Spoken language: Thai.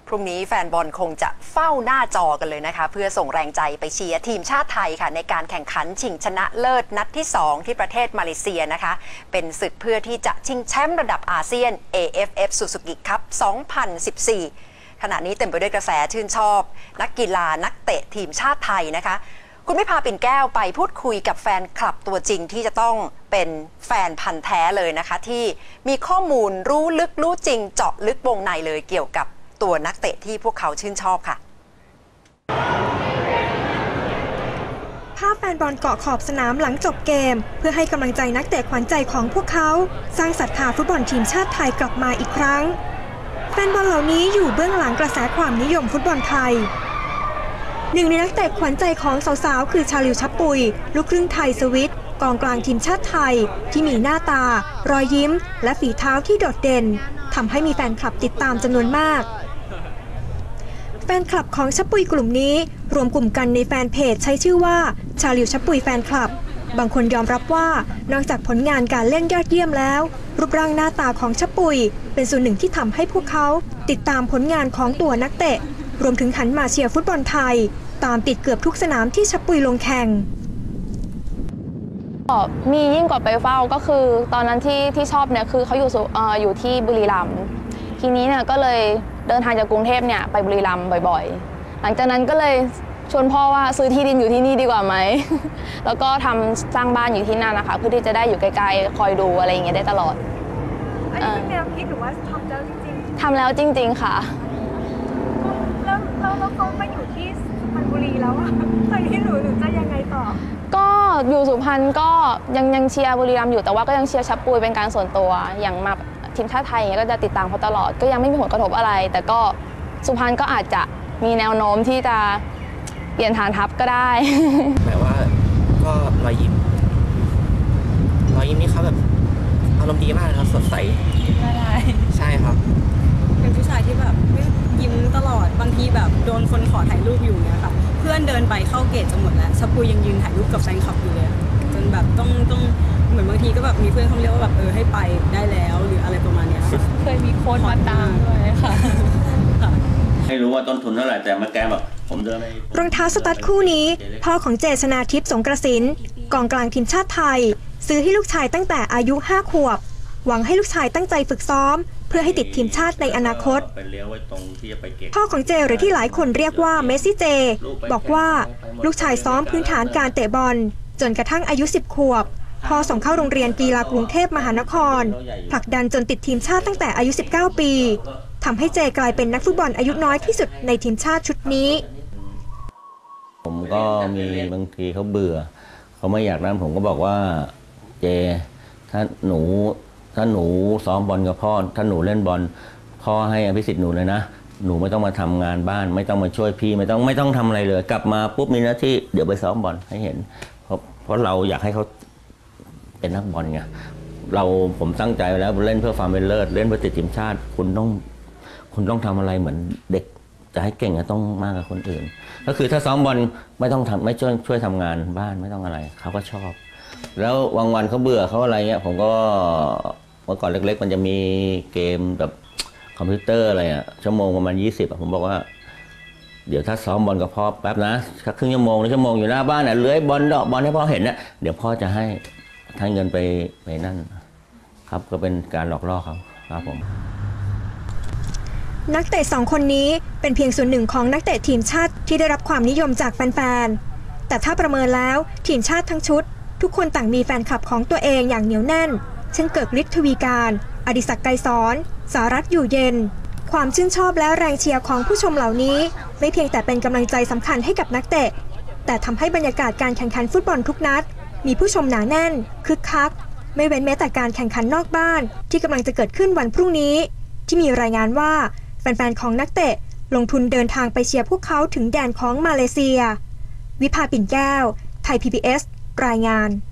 พรุ่งนี้แฟนบอลคงจะเฝ้าหน้าจอกันเลยนะคะเพื่อส่งแรงใจไปเชียร์ทีมชาติไทยค่ะในการแข่งขันชิงชนะเลิศนัดที่ 2 ที่ประเทศมาเลเซียนะคะเป็นศึกเพื่อที่จะชิงแชมป์ระดับอาเซียน AFF Suzuki Cup 2014 ขณะนี้เต็มไปด้วยกระแสชื่นชอบนักกีฬานักเตะทีมชาติไทยนะคะคุณวิภาปิ่นแก้วไปพูดคุยกับแฟนคลับตัวจริงที่จะต้องเป็นแฟนพันธุ์แท้เลยนะคะที่มีข้อมูลรู้ลึกรู้จริงเจาะลึกวงในเลยเกี่ยวกับตัวนักเตะที่พวกเขาชื่นชอบค่ะภาพแฟนบอลเกาะขอบสนามหลังจบเกมเพื่อให้กำลังใจนักเตะขวัญใจของพวกเขาสร้างศรัทธาฟุตบอลทีมชาติไทยกลับมาอีกครั้งแฟนบอลเหล่านี้อยู่เบื้องหลังกระแสความนิยมฟุตบอลไทยหนึ่งในนักเตะขวัญใจของสาวๆคือชาลิว ชับปุยลูกครึ่งไทยสวิตกองกลางทีมชาติไทยที่มีหน้าตารอยยิ้มและฝีเท้าที่โดดเด่นทำให้มีแฟนคลับติดตามจำนวนมากแฟนคลับของชับปุยกลุ่มนี้รวมกลุ่มกันในแฟนเพจใช้ชื่อว่าชาลิว ชับปุยแฟนคลับบางคนยอมรับว่านอกจากผลงานการเล่นยอดเยี่ยมแล้วรูปร่างหน้าตาของชับปุยเป็นส่วนหนึ่งที่ทำให้พวกเขาติดตามผลงานของตัวนักเตะรวมถึงหันมาเชียร์ฟุตบอลไทยตามติดเกือบทุกสนามที่ชับปุยลงแข่งมียิ่งกว่าไปเฝ้าก็คือตอนนั้นที่ชอบเนี่ยคือเขาอยู่ที่บุรีรัมย์ทีนี้เนี่ยก็เลยเดินทางจากกรุงเทพเนี่ยไปบุรีรัมย์บ่อยๆหลังจากนั้นก็เลยชวนพ่อว่าซื้อที่ดินอยู่ที่นี่ดีกว่าไหม แล้วก็สร้างบ้านอยู่ที่นั่นนะคะเพื่อที่จะได้อยู่ไกลๆคอยดูอะไรอย่างเงี้ยได้ตลอดอันนี้เป็นแนวคิดหรือว่าทำแล้วจริงๆทำแล้วจริงๆค่ะแล้วเขามาอยู่ที่สุพรรณบุรีแล้วอะตอนนี้หนูจะยังไงต่อก็อยู่สุพรรณก็ยังเชียร์บุรีรัมย์อยู่แต่ว่าก็ยังเชียร์ชับปุยเป็นการส่วนตัวอย่างมาทีมชาติไทยก็จะติดตามเขาตลอดก็ยังไม่มีผลกระทบอะไรแต่ก็สุพรรณก็อาจจะมีแนวโน้มที่จะเปลี่ยนฐานทัพก็ได้แต่ว่าก็รอยยิ้มนี่เขาแบบอารมณ์ดีมากเลยครับสดใสใช่ครับเป็นผู้ชายที่แบบยิ้มตลอดบางทีแบบโดนคนขอถ่ายรูปอยู่เนี่ยค่ะเพื่อนเดินไปเข้าเกตจะหมดแล้วชับปุยยังยืนถ่ายรูปกับแฟนคลับอยู่เลยจนแบบต้องเหมือนบางทีก็แบบมีเพื่อนเขาเรียกว่าแบบให้ไปได้แล้วหรืออะไรประมาณนี้เคยมีโค้ดมาตามด้วยค่ะไม่รู้ว่าต้นทุนเท่าไหร่แต่มาแกแบบผมเดินในรองเท้าสตั๊ดคู่นี้พ่อของเจชนาทิพย์สงกระสินกองกลางทีมชาติไทยซื้อให้ลูกชายตั้งแต่อายุ5 ขวบหวังให้ลูกชายตั้งใจฝึกซ้อมเพื่อให้ติดทีมชาติในอนาคตพ่อของเจหรือที่หลายคนเรียกว่าเมสซี่เจบอกว่าลูกชายซ้อมพื้นฐานการเตะบอลจนกระทั่งอายุ10 ขวบพ่อส่งเข้าโรงเรียนกีฬากรุงเทพมหานครผลักดันจนติดทีมชาติตั้งแต่อายุ19 ปีทำให้เจกลายเป็นนักฟุตบอลอายุน้อยที่สุดในทีมชาติชุดนี้ผมก็มีบางทีเขาเบื่อเขาไม่อยากนั้นผมก็บอกว่าเจถ้าหนูซ้อมบอลกับพ่อถ้าหนูเล่นบอลพ่อให้อภิสิทธิ์หนูเลยนะหนูไม่ต้องมาทำงานบ้านไม่ต้องมาช่วยพี่ไม่ต้องทำอะไรเลยกลับมาปุ๊บมีหน้าที่เดี๋ยวไปซ้อมบอลให้เห็นเพราะเราอยากให้เขาเป็นนักบอลไงผมตั้งใจไว้แล้วเล่นเพื่อความเป็นเลิศเล่นเพื่อติดทีมชาติคุณต้องทำอะไรเหมือนเด็กจะให้เก่งต้องมากกว่าคนอื่นก็คือถ้าซ้อมบอลไม่ต้องทำไม่ช่วยทำงานบ้านไม่ต้องอะไรเขาก็ชอบแล้ววันเขาเบื่อเขาอะไรเงี้ยผมก็เมื่อก่อนเล็กๆมันจะมีเกมแบบคอมพิวเตอร์อะไรชั่วโมงประมาณ20ผมบอกว่าเดี๋ยวถ้าซ้อมบอลกับพ่อแป๊บนะครึ่งชั่วโมงหรือชั่วโมงอยู่หน้าบ้านเลื้อยบอลเดาะบอลให้พ่อเห็นเดี๋ยวพ่อจะให้เงินไปนั่นครับก็เป็นการหลอกล่อเขาครับผมนักเตะ2 คนนี้เป็นเพียงส่วนหนึ่งของนักเตะทีมชาติที่ได้รับความนิยมจากแฟนๆแต่ถ้าประเมินแล้วทีมชาติทั้งชุดทุกคนต่างมีแฟนคลับของตัวเองอย่างเหนียวแน่นเช่นเกิกฤทธิ์ ทวีการอดิศักดิ์ ไกรสอนสารัตน์ อยู่เย็นความชื่นชอบและแรงเชียร์ของผู้ชมเหล่านี้ไม่เพียงแต่เป็นกำลังใจสำคัญให้กับนักเตะแต่ทำให้บรรยากาศการแข่งขันฟุตบอลทุกนัดมีผู้ชมหนาแน่นคึกคักไม่เว้นแม้แต่การแข่งขันนอกบ้านที่กำลังจะเกิดขึ้นวันพรุ่งนี้ที่มีรายงานว่าแฟนๆของนักเตะลงทุนเดินทางไปเชียร์พวกเขาถึงแดนของมาเลเซียวิภาปิ่นแก้วไทย PBS รายงาน